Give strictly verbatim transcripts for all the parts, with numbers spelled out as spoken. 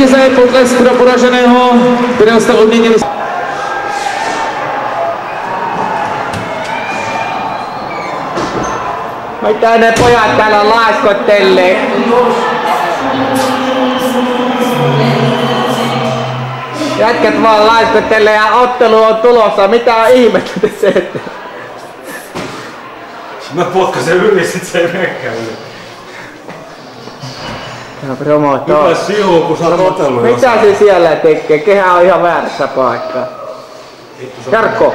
vítěze, potlesk pro poraženého, kterého jste odměnili. Mitä ne pojat täällä laiskottelee? Jätkät vaan laiskottelee ja ottelu on tulossa. Mitä ihmettä te teette? Mä potkasen yli, sit se ei menekään yli. Ihan promootto. Hyvä sivu, kun sä oot otellut. Mitä se siellä tekee? Kehä on ihan väärässä paikkaa. Jarkko!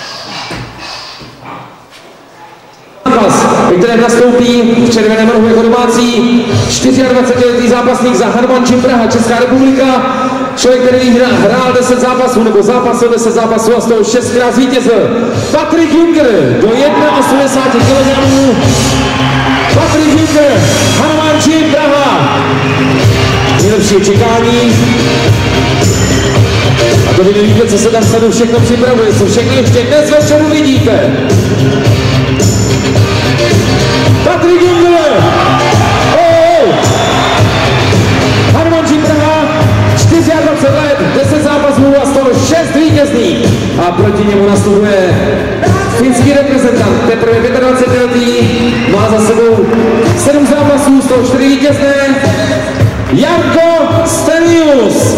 Ve kterém nastoupí v červeném rohu jako domácí dvacetčtyřletý zápasník za Harmančím Praha, Česká republika. Člověk, který hrál deset zápasů nebo zápasil deset zápasů a z toho šestkrát zvítězil. Patrik Junger do osmdesáti jedna kilogramů. Patrik Junger, Harmančím Praha. Nejlepší čekání. A to vy nevíte, co se tam vzadu všechno připravuje, co všechno ještě dnes večer uvidíte. Patrik Junger! Oh! Harmančím Praha, dvacet čtyři let, deset zápasů a z toho šest vítězných. A proti němu nastupuje finský reprezentant, teprve dvacetipětiletý, má za sebou sedm zápasů, z toho čtyři vítězné. Jarko Stenius!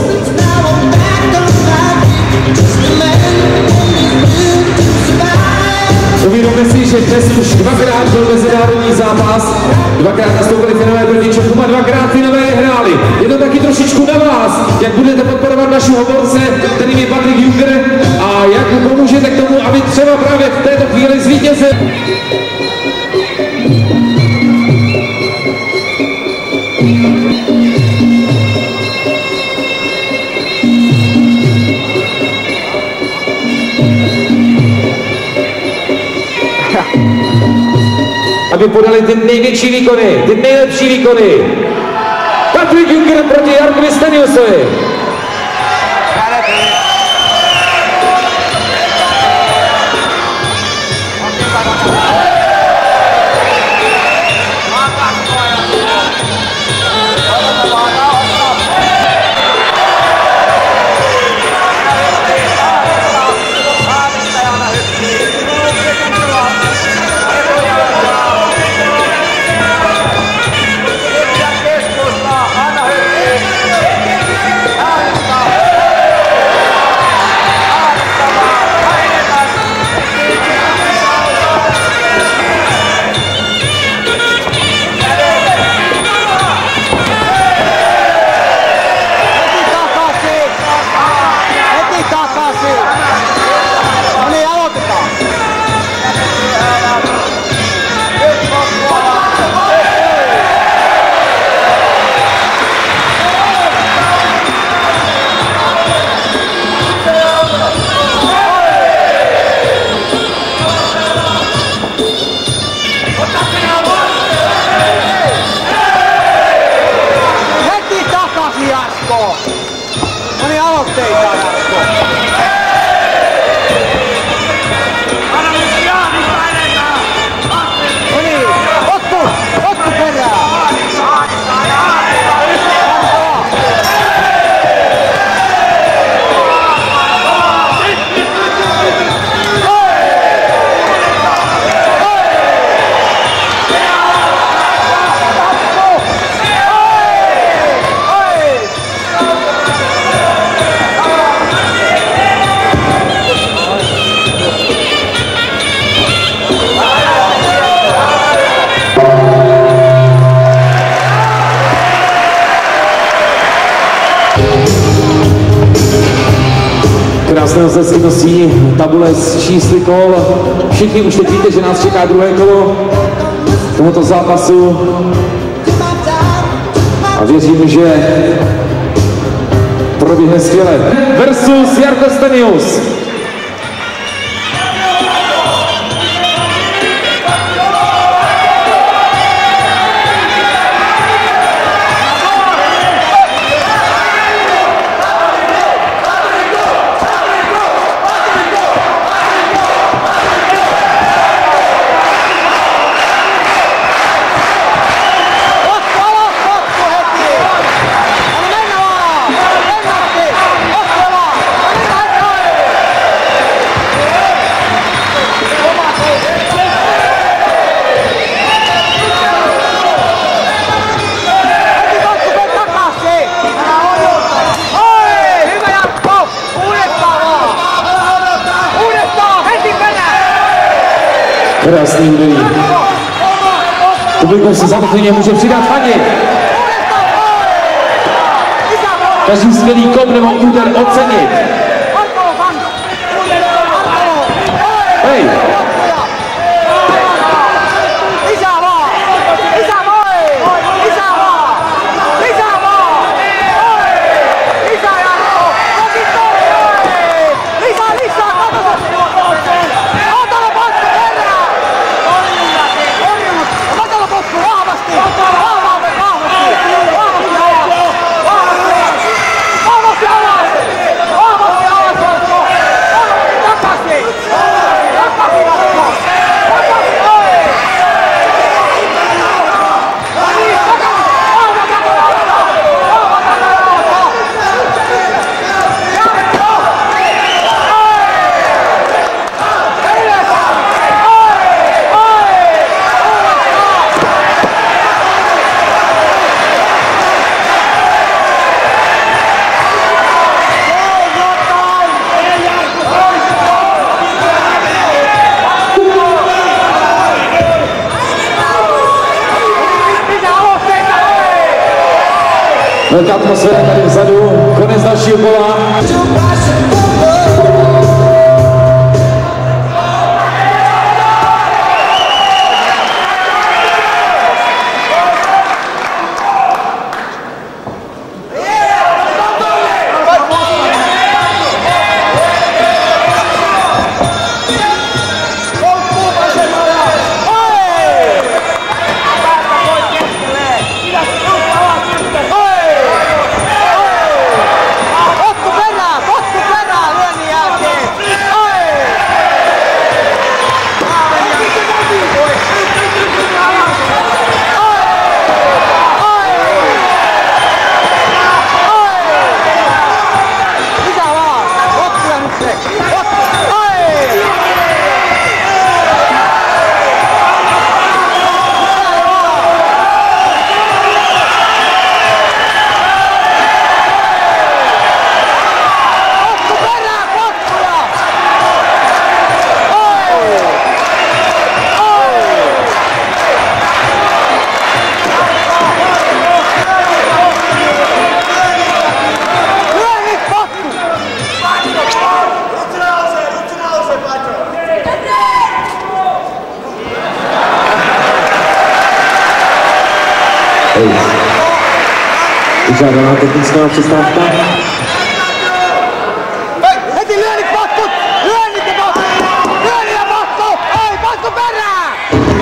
Uvědomme si, že dnes už dvakrát byl mezinárodní zápas, dvakrát nastoupili Finové proti Čechům a dvakrát Finové hráli. Je to taky trošičku na vás, jak budete podporovat našeho borce, kterým je Patrik Junger, a jak mu pomůžete k tomu, aby třeba právě v této chvíli zvítězil. Aby podali ty největší výkony, ty nejlepší výkony. Patrik Junger proti Jarkovi Steniusovi. Krásné rozhledky nosí tabule s čísly kol. Všichni už teď víte, že nás čeká druhé kolo tohoto zápasu. A věřím, že proběhne skvěle. Versus Jarko Stenius. Krásný úderý. Publikum se samozřejmě může přidat Fani. Každý skvělý kop nebo úder ocenit. Hej! Velká atmosféra tady vzadu, konec dalšího kola. Žádaná technická přestávka. Heti lyönnit potkut! Lyönnit ja potkut! Lyönnit ja potkut! Ei, potku perään!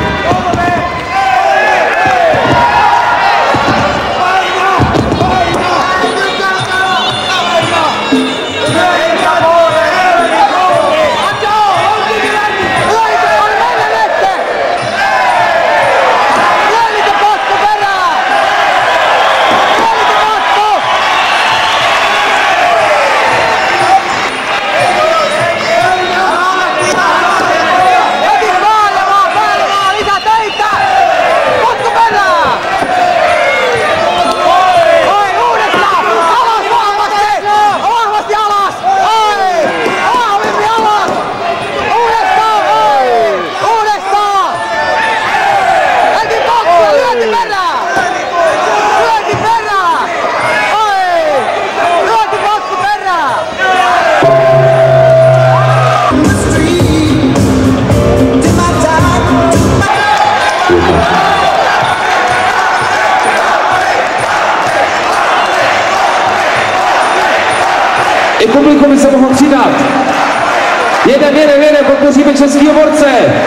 I publikum by se mohlo přidat. Jedem, jedem, jedem, podpoříme českýho borce.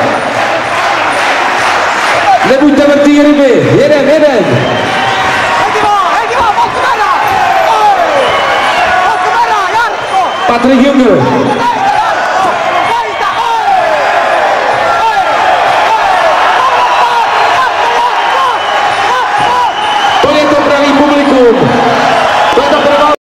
Nebuďte mrtvý ryby, jedem, jedem. Patrik Jungl. To je to pravý publikum.